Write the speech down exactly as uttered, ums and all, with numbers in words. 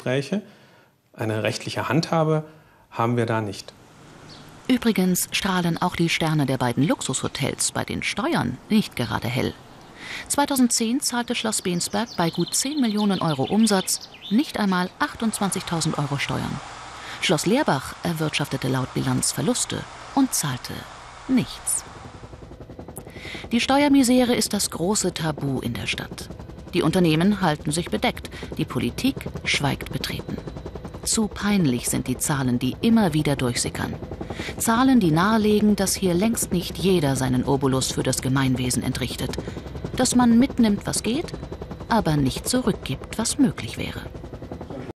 Gespräche. Eine rechtliche Handhabe haben wir da nicht. Übrigens strahlen auch die Sterne der beiden Luxushotels bei den Steuern nicht gerade hell. zweitausendzehn zahlte Schloss Bensberg bei gut zehn Millionen Euro Umsatz nicht einmal achtundzwanzigtausend Euro Steuern. Schloss Leerbach erwirtschaftete laut Bilanz Verluste und zahlte nichts. Die Steuermisere ist das große Tabu in der Stadt. Die Unternehmen halten sich bedeckt, die Politik schweigt betreten. Zu peinlich sind die Zahlen, die immer wieder durchsickern. Zahlen, die nahelegen, dass hier längst nicht jeder seinen Obolus für das Gemeinwesen entrichtet. Dass man mitnimmt, was geht, aber nicht zurückgibt, was möglich wäre.